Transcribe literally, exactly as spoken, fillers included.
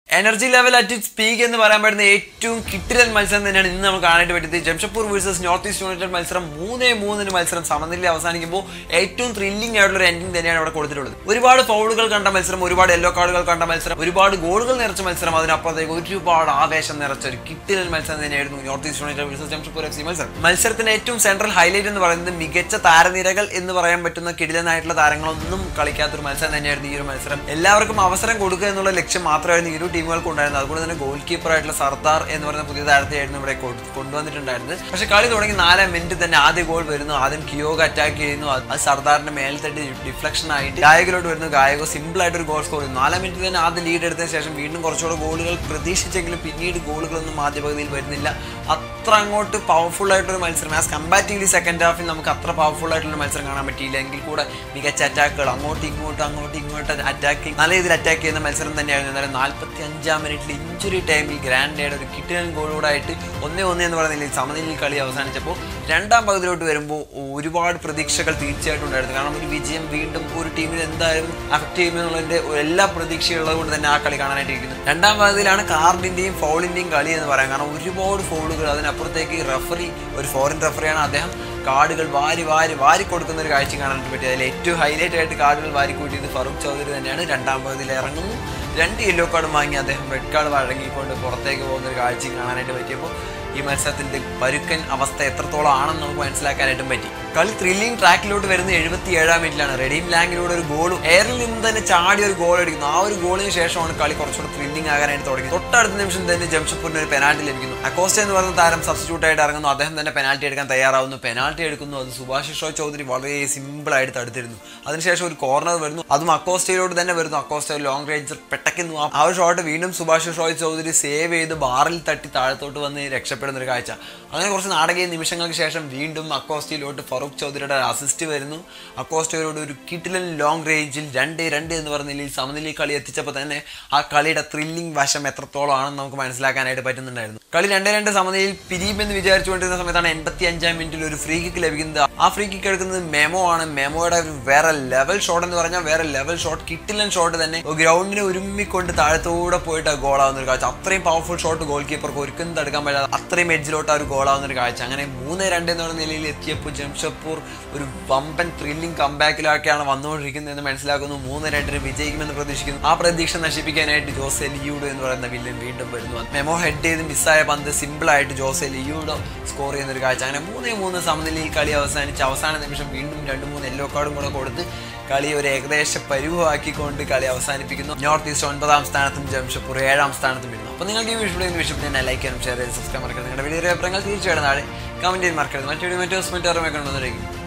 Energy level at its peak എന്ന് പറയാൻ പറ്റുന്ന ഏറ്റവും കിട്ടിലൻ മത്സരം തന്നെയാണ് ഇന്ന് നമുക്ക് കാണാനായിട്ട് പറ്റിയത്. Jamshedpur versus North East United മത്സരം മൂന്നേ മൂന്നിന് മത്സരം സമനില അവസാനിക്കുമ്പോൾ ഏറ്റവും ത്രില്ലിംഗ് ആയിട്ടുള്ള ഒരു എൻഡിങ് തന്നെയാണ് അവിടെ കൊടുത്തിട്ടുള്ളത്. ഒരുപാട് ഫൗളുകൾ കണ്ട മത്സരം, ഒരുപാട് യെല്ലോ കാർഡുകൾ കണ്ട മത്സരം, ഒരുപാട് ഗോളുകൾ നിറച്ച മത്സരം, അതിനപ്പുറത്തേക്ക് ഒരുപാട് ആവേശം നിറച്ച ഒരു കിട്ടിലൻ മത്സരം തന്നെയായിരുന്നു North East United versus Jamshedpur F C മത്സരം. മത്സരത്തിന്റെ ഏറ്റവും സെൻട്രൽ ഹൈലൈറ്റ് എന്ന് പറയുന്നത് മികച്ച താരനിരകൾ എന്ന് പറയാൻ പറ്റുന്ന കിടിലനായിട്ടുള്ള താരങ്ങളൊന്നും കളിക്കാത്തൊരു മത്സരം തന്നെയായിരുന്നു ഈ ഒരു മത്സരം. എല്ലാവർക്കും അവസരം കൊടുക്കുക എന്നുള്ള ലക്ഷ്യം മാത്രമായിരുന്നു ഈ ഒരു ടീമുകൾക്ക് ഉണ്ടായിരുന്നത്. അതുകൊണ്ട് തന്നെ ഗോൾ കീപ്പർ ആയിട്ടുള്ള സർദാർ എന്ന് പറയുന്ന പുതിയ താരത്തെയായിരുന്നു ഇവിടെ കൊണ്ടുവന്നിട്ടുണ്ടായിരുന്നത്. പക്ഷെ കളി തുടങ്ങി നാലാം മിനിറ്റ് തന്നെ ആദ്യ ഗോൾ വരുന്നു. ആദ്യം കിയോഗ അറ്റാക്ക് ചെയ്യുന്നു. അത് സർദാറിന്റെ മേൽത്തട്ടി ഡിഫ്ലക്ഷൻ ആയിട്ട് ഗായകലോട്ട് വരുന്നു. ഗായകോ സിമ്പിൾ ആയിട്ട് ഒരു ഗോൾ സ്കോർ ചെയ്യുന്നു. നാലാം മിനിറ്റ് തന്നെ ആദ്യം ലീഡ് എടുത്തതിന് ശേഷം വീണ്ടും കുറച്ചുകൂടെ ഗോളുകൾ പ്രതീക്ഷിച്ചെങ്കിലും പിന്നീട് ഗോളുകളൊന്നും ആദ്യ പകുതിയിൽ വരുന്നില്ല. അത്ര അങ്ങോട്ട് പവർഫുൾ ആയിട്ടൊരു മത്സരം ആസ് കമ്പാരിറ്റീവ്ലി സെക്കൻഡ് ഹാഫിൽ നമുക്ക് അത്ര പവർഫുൾ ആയിട്ടുള്ള മത്സരം കാണാൻ പറ്റിയില്ല. എങ്കിൽ കൂടെ മികച്ച അറ്റാക്കുകൾ അങ്ങോട്ടും ഇങ്ങോട്ടും അങ്ങോട്ടും ഇങ്ങോട്ടും അറ്റാക്കിങ് നല്ല രീതിയിൽ അറ്റാക്ക് ചെയ്യുന്ന മത്സരം തന്നെയായിരുന്നു. എന്നാലും നാൽപ്പത്തി അഞ്ചാം മിനിറ്റിൽ ഇഞ്ചുറി ടൈമിൽ ഗ്രാൻഡയുടെ ഒരു കിട്ടിലൻ ഗോളോടായിട്ട് ഒന്നേ ഒന്നേ എന്ന് പറയുന്ന സമനിലയിൽ കളി അവസാനിച്ചപ്പോൾ രണ്ടാം പകുതിയിലോട്ട് വരുമ്പോൾ ഒരുപാട് പ്രതീക്ഷകൾ തീർച്ചയായിട്ടും ഉണ്ടായിരുന്നു. കാരണം ഒരു വിജയം വീണ്ടും ഒരു ടീമിൽ എന്തായാലും അഫക്ട് ചെയ്യുമെന്നുള്ളതിന്റെ എല്ലാ പ്രതീക്ഷയുള്ളത് കൊണ്ട് തന്നെ ആ കളി കാണാനായിട്ടിരിക്കുന്നു. രണ്ടാം പകുതിയിലാണ് കാർഡിന്റെയും ഫൗളിന്റെയും കളി എന്ന് പറയാം. കാരണം ഒരുപാട് ഫൗളുകൾ, അതിനപ്പുറത്തേക്ക് റഫറി ഒരു ഫോറിൻ റഫറിയാണ്, അദ്ദേഹം കാർഡുകൾ വാരി വാരി വാരി കൊടുക്കുന്ന ഒരു കാഴ്ച കാണാനായിട്ട് പറ്റി. അതിൽ ഏറ്റവും ഹൈലൈറ്റ് ആയിട്ട് കാർഡുകൾ വാരി കൂട്ടിയത് ഫറൂഖ് ചൗധരി തന്നെയാണ്. രണ്ടാം പകുതിയിൽ ഇറങ്ങുന്നു, രണ്ട് യെല്ലോ കാർഡും വാങ്ങി അദ്ദേഹം റെഡ് കാർഡ് വഴങ്ങിക്കൊണ്ട് പുറത്തേക്ക് പോകുന്ന ഒരു കാഴ്ചയും കാണാനായിട്ട് പറ്റിയപ്പോൾ ഈ മത്സരത്തിന്റെ പരുക്കൻ അവസ്ഥ എത്രത്തോളം ആണെന്ന് നമുക്ക് മനസ്സിലാക്കാനായിട്ടും പറ്റി. കളി ത്രില്ലിംഗ് ട്രാക്കിലോട്ട് വരുന്ന എഴുപത്തി ഏഴാം മിനിറ്റിലാണ് റെഡീം ലാങ്ങിലൂടെ ഒരു ഗോൾ, എയറിൽ നിന്ന് തന്നെ ചാടി ഒരു ഗോൾ അടിക്കുന്നു. ആ ഒരു ഗോളിന് ശേഷമാണ് കളി കുറച്ചുകൂടെ ത്രില്ലിംഗ് ആകാനായിട്ട് തുടങ്ങി. തൊട്ടടുത്ത നിമിഷം തന്നെ ജംഷഡ്പൂരിന് ഒരു പെനാൽറ്റി ലഭിക്കുന്നു. അക്കോസ്റ്റ എന്ന് പറയുന്ന താരം സബ്സ്റ്റിറ്റ്യൂട്ട് ആയിട്ട് ഇറങ്ങുന്നു. അദ്ദേഹം തന്നെ പെനാൽറ്റി എടുക്കാൻ തയ്യാറാവുന്നു, പെനാൽറ്റി എടുക്കുന്നു. അത് സുഭാഷിഷ് ചൗധരി വളരെ സിമ്പിൾ ആയിട്ട് തടുത്തിരുന്നു. അതിനുശേഷം ഒരു കോർണർ വരുന്നു, അതും അക്കോസ്റ്റയിലോട്ട് തന്നെ വരുന്നു. അക്കോസ്റ്റ ലോങ് റേഞ്ചർ പെട്ടയ്ക്കുന്നു. ആ ഒരു ഷോട്ട് വീണ്ടും സുഭാഷിഷ് ചൗധരി സേവ് ചെയ്ത് ബാറിൽ തട്ടി താഴത്തോട്ട് വന്ന് രക്ഷപ്പെടുന്ന ഒരു കാഴ്ച. അങ്ങനെ കുറച്ച് നാടകീയ നിമിഷങ്ങൾക്ക് ശേഷം വീണ്ടും അക്കോസ്റ്റയിലോട്ട് ഫറൂഖ് ചൗധരിയുടെ അസിസ്റ്റ് വരുന്നു. അക്കോസ്റ്റയിലോട്ട് ഒരു കിടിലൻ ലോങ് റേഞ്ചിൽ രണ്ട് രണ്ട് എന്ന് പറഞ്ഞ നിലയിൽ സമനിലയിൽ കളി എത്തിച്ചപ്പോൾ തന്നെ ആ കളിയുടെ ത്രില്ലിംഗ് വശം എത്രത്തോളം ആണെന്ന് നമുക്ക് മനസ്സിലാക്കാനായിട്ട് പറ്റുന്നുണ്ടായിരുന്നു. കളി രണ്ട് രണ്ട് സമനിലയിൽ പിരിയുമെന്ന് വിചാരിച്ചുകൊണ്ടിരുന്ന സമയത്താണ് എൺപത്തി അഞ്ചാം മിനിറ്റിൽ ഒരു ഫ്രീ കിക്ക് ലഭിക്കുന്നത്. ആ ഫ്രീ കിക്ക് എടുക്കുന്നത് മെമോ ആണ്. മെമോയുടെ ഒരു വേറെ ലെവൽ ഷോട്ട് എന്ന് പറഞ്ഞാൽ വേറെ ലെവൽ ഷോട്ട്, കിട്ടിലൻ ഷോട്ട് തന്നെ. ഗ്രൗണ്ടിനെ ഒരുമ്മിക്കൊണ്ട് താഴത്തോടെ പോയിട്ട് ഗോളാവുന്ന ഒരു കാഴ്ച. അത്രയും പവർഫുൾ ഷോട്ട് ഗോൾ കീപ്പർക്ക് ഒരിക്കലും തടുക്കാൻ പറ്റാതെ അത്രയും എഡ്ജിലോട്ട് ആ ഒരു ഗോളാവുന്ന ഒരു കാഴ്ച. അങ്ങനെ മൂന്ന് രണ്ട് എന്നുള്ള നിലയിൽ എത്തിയപ്പോൾ ജംഷഡ്പൂർ ഒരു വമ്പൻ ത്രില്ലിംഗ് കംബാക്കിലൊക്കെയാണ് വന്നുകൊണ്ടിരിക്കുന്നത് എന്ന് മനസ്സിലാക്കുന്നു. മൂന്ന് രണ്ടിന് വിജയിക്കുമെന്ന് പ്രതീക്ഷിക്കുന്നു. ആ പ്രതീക്ഷ നശിപ്പിക്കാനായിട്ട് ജോസെ ലിയൂഡോ എന്ന് പറയുന്ന വില്ലൻ വീണ്ടും വരുന്നു. മെമോ ഹെഡ് ചെയ്ത് മിസ്സായ പന്ത് സിമ്പിളായിട്ട് ജോസെ ലിയൂഡോ സ്കോർ ചെയ്യുന്ന ഒരു കാഴ്ച. അങ്ങനെ മൂന്നേ മൂന്ന് സമനിലയിൽ കളി അവസാനിച്ച് അവസാന നിമിഷം വീണ്ടും രണ്ട് മൂന്ന് യെല്ലോ കാർഡും കൂടെ കൊടുത്ത് കളി ഒരു ഏകദേശ പരുവാക്കിക്കൊണ്ട് കളി അവസാനിപ്പിക്കുന്നു. നോർത്ത് ഈസ്റ്റ് ഒൻപതാം സ്ഥാനത്തും ജംഷഡ്പൂർ ഏഴാം സ്ഥാനത്തും വരുന്നു. അപ്പോൾ നിങ്ങൾക്ക് ഈ വിഷയം വിഷയത്തിന് ലൈക്ക് ചെയ്യാനും ഷെയർ ചെയ്ത് സബ്സ്ക്രൈബ് മറക്കരുത്. നിങ്ങളുടെ വീഡിയോ അഭിപ്രായങ്ങൾ തീർച്ചയായിട്ടും നാളെ കമന്റ് ചെയ്യാൻ മറക്കരുത്. മറ്റൊരു മറ്റു മറ്റു അറിവ് കൊണ്ടുവന്നിരിക്കും.